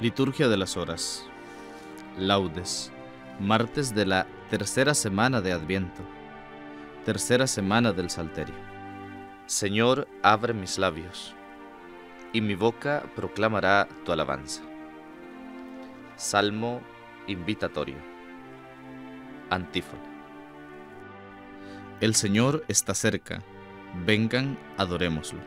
Liturgia de las Horas. Laudes. Martes de la tercera semana de Adviento. Tercera semana del Salterio. Señor, abre mis labios, y mi boca proclamará tu alabanza. Salmo invitatorio. Antífona. El Señor está cerca, vengan, adorémoslo.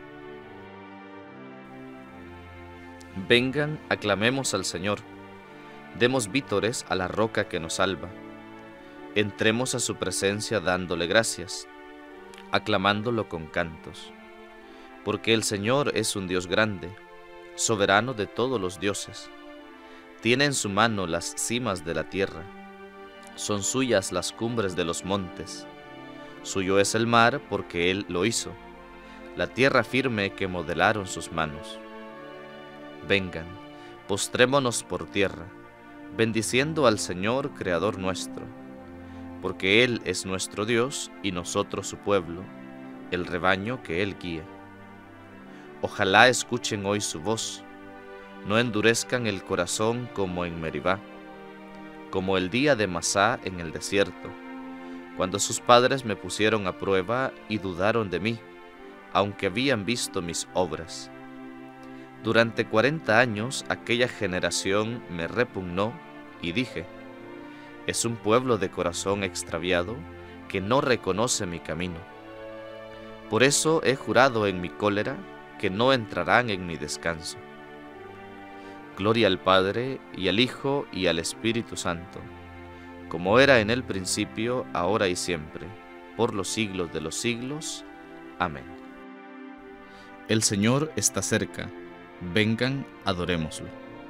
Vengan, aclamemos al Señor, demos vítores a la roca que nos salva. Entremos a su presencia dándole gracias, aclamándolo con cantos. Porque el Señor es un Dios grande, soberano de todos los dioses. Tiene en su mano las cimas de la tierra, son suyas las cumbres de los montes. Suyo es el mar porque Él lo hizo, la tierra firme que modelaron sus manos. Vengan, postrémonos por tierra, bendiciendo al Señor, Creador nuestro, porque Él es nuestro Dios y nosotros su pueblo, el rebaño que Él guía. Ojalá escuchen hoy su voz, no endurezcan el corazón como en Meribá, como el día de Masá en el desierto, cuando sus padres me pusieron a prueba y dudaron de mí, aunque habían visto mis obras. Durante 40 años aquella generación me repugnó y dije, es un pueblo de corazón extraviado que no reconoce mi camino. Por eso he jurado en mi cólera que no entrarán en mi descanso. Gloria al Padre, y al Hijo, y al Espíritu Santo, como era en el principio, ahora y siempre, por los siglos de los siglos. Amén. El Señor está cerca, vengan, adorémoslo.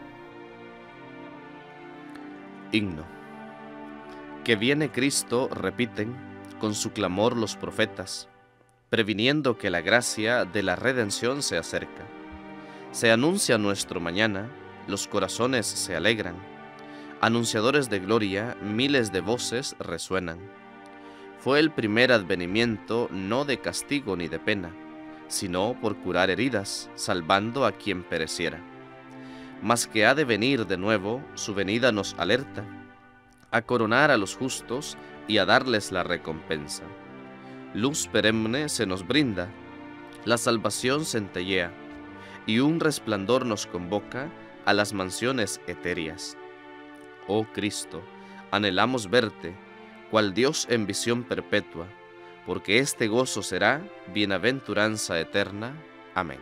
Himno. Que viene Cristo, repiten, con su clamor los profetas, previniendo que la gracia de la redención se acerca. Se anuncia nuestro mañana, los corazones se alegran. Anunciadores de gloria, miles de voces resuenan. Fue el primer advenimiento no de castigo ni de pena, sino por curar heridas, salvando a quien pereciera. Mas que ha de venir de nuevo, su venida nos alerta, a coronar a los justos y a darles la recompensa. Luz perenne se nos brinda, la salvación centellea, y un resplandor nos convoca a las mansiones etéreas. Oh Cristo, anhelamos verte, cual Dios en visión perpetua, porque este gozo será bienaventuranza eterna. Amén.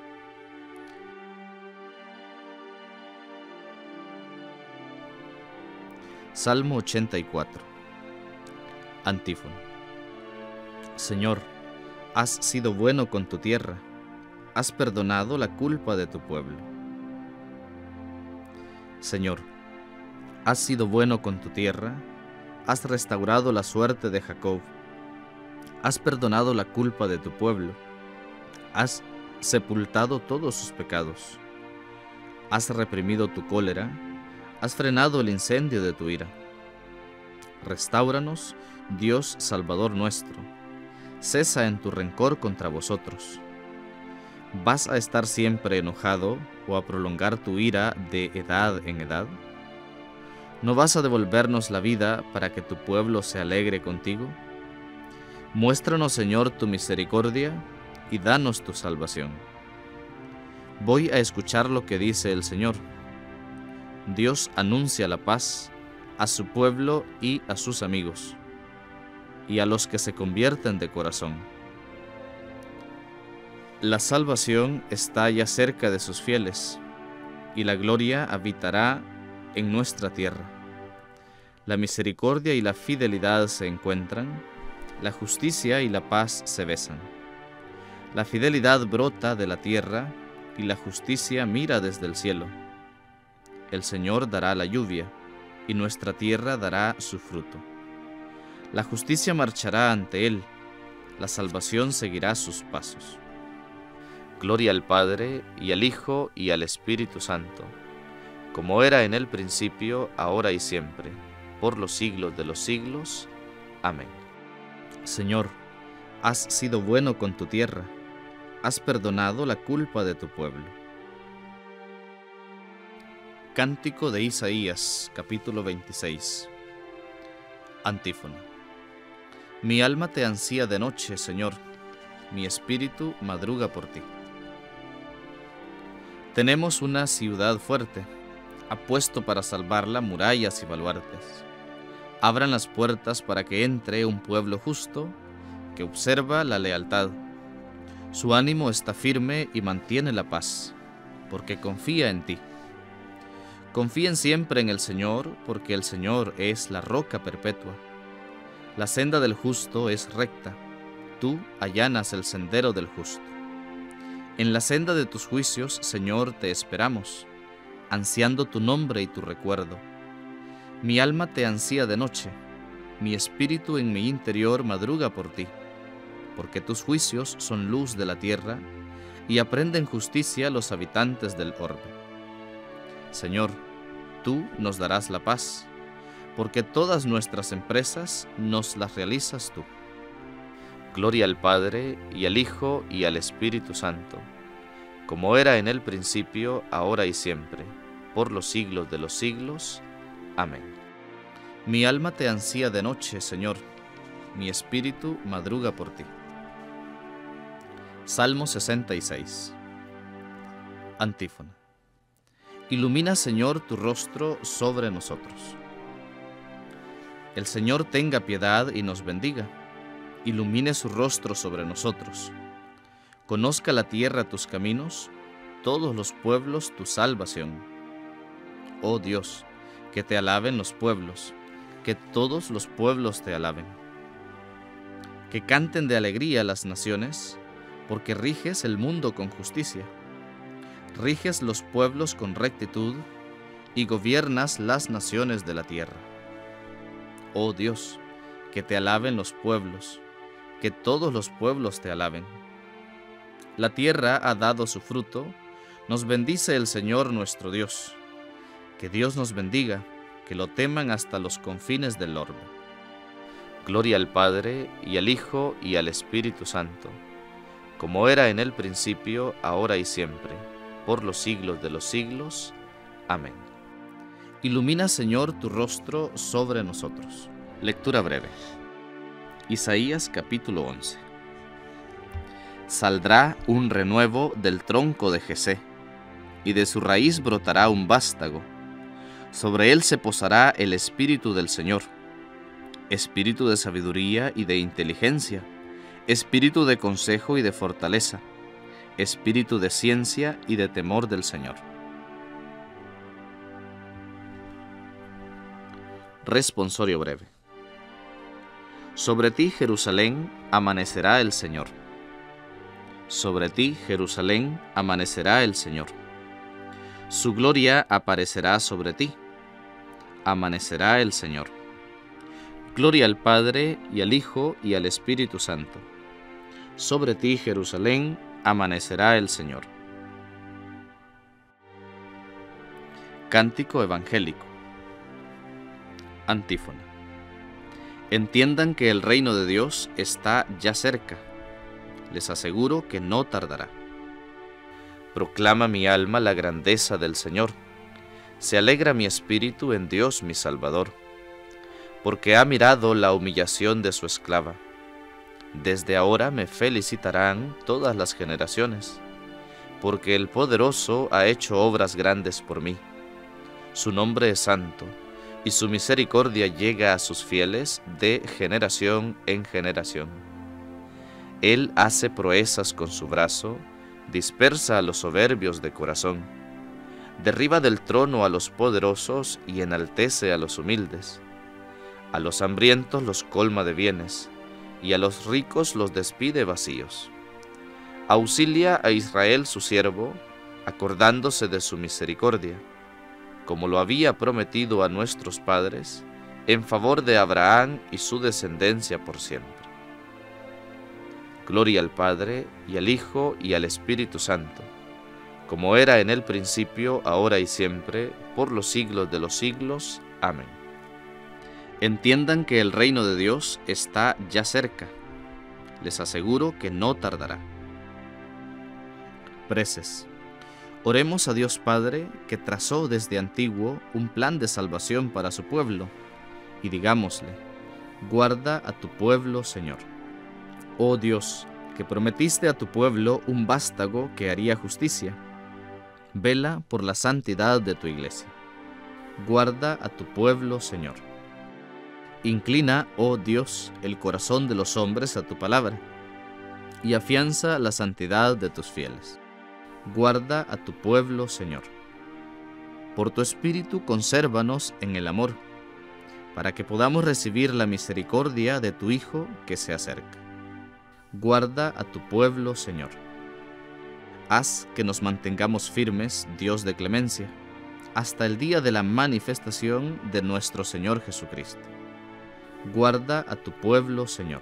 Salmo 84. Antífona. Señor, has sido bueno con tu tierra, has perdonado la culpa de tu pueblo. Señor, has sido bueno con tu tierra, has restaurado la suerte de Jacob, has perdonado la culpa de tu pueblo, has sepultado todos sus pecados, has reprimido tu cólera, has frenado el incendio de tu ira. Restáuranos, Dios Salvador nuestro, cesa en tu rencor contra vosotros. ¿Vas a estar siempre enojado o a prolongar tu ira de edad en edad? ¿No vas a devolvernos la vida para que tu pueblo se alegre contigo? Muéstranos, Señor, tu misericordia y danos tu salvación. Voy a escuchar lo que dice el Señor. Dios anuncia la paz a su pueblo y a sus amigos, y a los que se convierten de corazón. La salvación está ya cerca de sus fieles, y la gloria habitará en nuestra tierra. La misericordia y la fidelidad se encuentran, la justicia y la paz se besan. La fidelidad brota de la tierra, y la justicia mira desde el cielo. El Señor dará la lluvia, y nuestra tierra dará su fruto. La justicia marchará ante Él, la salvación seguirá sus pasos. Gloria al Padre, y al Hijo, y al Espíritu Santo, como era en el principio, ahora y siempre, por los siglos de los siglos. Amén. Señor, has sido bueno con tu tierra, has perdonado la culpa de tu pueblo. Cántico de Isaías, capítulo 26. Antífona. Mi alma te ansía de noche, Señor, mi espíritu madruga por ti. Tenemos una ciudad fuerte, apuesto para salvarla murallas y baluartes. Abran las puertas para que entre un pueblo justo, que observa la lealtad. Su ánimo está firme y mantiene la paz, porque confía en ti. Confíen siempre en el Señor, porque el Señor es la roca perpetua. La senda del justo es recta, tú allanas el sendero del justo. En la senda de tus juicios, Señor, te esperamos, ansiando tu nombre y tu recuerdo. Mi alma te ansía de noche, mi espíritu en mi interior madruga por ti, porque tus juicios son luz de la tierra, y aprenden justicia los habitantes del orbe. Señor, tú nos darás la paz, porque todas nuestras empresas nos las realizas tú. Gloria al Padre, y al Hijo, y al Espíritu Santo, como era en el principio, ahora y siempre, por los siglos de los siglos. Amén. Mi alma te ansía de noche, Señor, mi espíritu madruga por ti. Salmo 66. Antífona. Ilumina, Señor, tu rostro sobre nosotros. El Señor tenga piedad y nos bendiga. Ilumine su rostro sobre nosotros. Conozca la tierra tus caminos, todos los pueblos tu salvación. Oh Dios, que te alaben los pueblos, que todos los pueblos te alaben. Que canten de alegría las naciones, porque riges el mundo con justicia. Riges los pueblos con rectitud y gobiernas las naciones de la tierra. Oh Dios, que te alaben los pueblos, que todos los pueblos te alaben. La tierra ha dado su fruto, nos bendice el Señor nuestro Dios. Que Dios nos bendiga, que lo teman hasta los confines del orbe. Gloria al Padre, y al Hijo, y al Espíritu Santo, como era en el principio, ahora y siempre, por los siglos de los siglos. Amén. Ilumina, Señor, tu rostro sobre nosotros. Lectura breve. Isaías capítulo 11. Saldrá un renuevo del tronco de Jesé, y de su raíz brotará un vástago. Sobre él se posará el Espíritu del Señor, Espíritu de sabiduría y de inteligencia, Espíritu de consejo y de fortaleza, Espíritu de ciencia y de temor del Señor. Responsorio breve. Sobre ti, Jerusalén, amanecerá el Señor. Sobre ti, Jerusalén, amanecerá el Señor. Su gloria aparecerá sobre ti. Amanecerá el Señor. Gloria al Padre, y al Hijo, y al Espíritu Santo. Sobre ti, Jerusalén, amanecerá el Señor. Cántico evangélico. Antífona. Entiendan que el reino de Dios está ya cerca. Les aseguro que no tardará. Proclama mi alma la grandeza del Señor. Se alegra mi espíritu en Dios mi Salvador, porque ha mirado la humillación de su esclava. Desde ahora me felicitarán todas las generaciones, porque el Poderoso ha hecho obras grandes por mí. Su nombre es santo, y su misericordia llega a sus fieles de generación en generación. Él hace proezas con su brazo, dispersa a los soberbios de corazón, derriba del trono a los poderosos y enaltece a los humildes. A los hambrientos los colma de bienes, y a los ricos los despide vacíos. Auxilia a Israel su siervo, acordándose de su misericordia, como lo había prometido a nuestros padres, en favor de Abraham y su descendencia por siempre. Gloria al Padre, y al Hijo, y al Espíritu Santo, como era en el principio, ahora y siempre, por los siglos de los siglos. Amén. Entiendan que el reino de Dios está ya cerca. Les aseguro que no tardará. Preces. Oremos a Dios Padre, que trazó desde antiguo un plan de salvación para su pueblo, y digámosle: guarda a tu pueblo, Señor. Oh Dios, que prometiste a tu pueblo un vástago que haría justicia, vela por la santidad de tu iglesia. Guarda a tu pueblo, Señor. Inclina, oh Dios, el corazón de los hombres a tu palabra, y afianza la santidad de tus fieles. Guarda a tu pueblo, Señor. Por tu Espíritu consérvanos en el amor, para que podamos recibir la misericordia de tu Hijo que se acerca. Guarda a tu pueblo, Señor. Haz que nos mantengamos firmes, Dios de clemencia, hasta el día de la manifestación de nuestro Señor Jesucristo. Guarda a tu pueblo, Señor.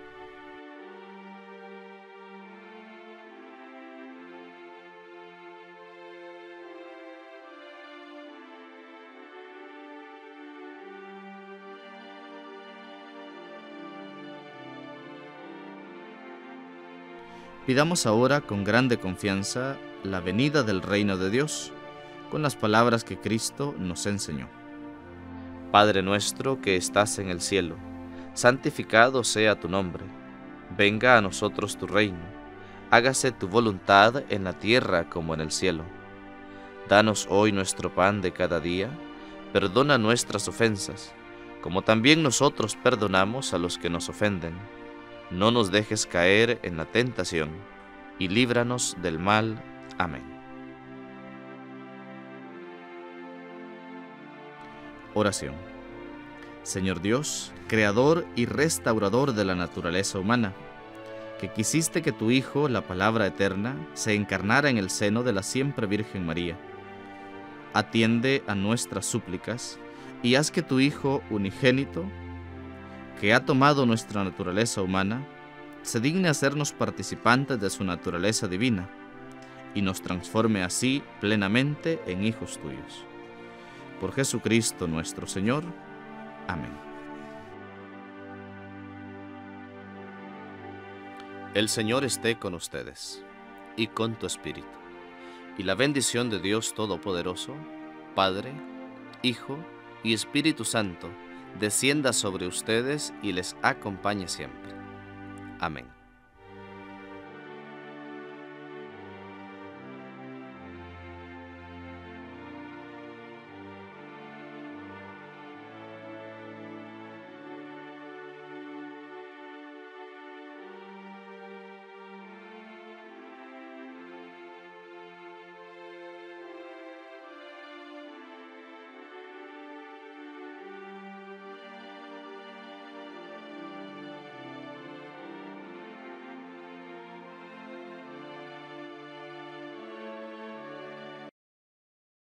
Pidamos ahora con grande confianza la venida del reino de Dios, con las palabras que Cristo nos enseñó. Padre nuestro que estás en el cielo, santificado sea tu nombre. Venga a nosotros tu reino. Hágase tu voluntad en la tierra como en el cielo. Danos hoy nuestro pan de cada día. Perdona nuestras ofensas, como también nosotros perdonamos a los que nos ofenden. No nos dejes caer en la tentación, y líbranos del mal. Amén. Oración. Señor Dios, creador y restaurador de la naturaleza humana, que quisiste que tu Hijo, la palabra eterna, se encarnara en el seno de la siempre Virgen María. Atiende a nuestras súplicas y haz que tu Hijo unigénito, que ha tomado nuestra naturaleza humana, se digne hacernos participantes de su naturaleza divina y nos transforme así plenamente en hijos tuyos. Por Jesucristo nuestro Señor. Amén. El Señor esté con ustedes y con tu espíritu, y la bendición de Dios Todopoderoso, Padre, Hijo y Espíritu Santo, descienda sobre ustedes y les acompañe siempre. Amén.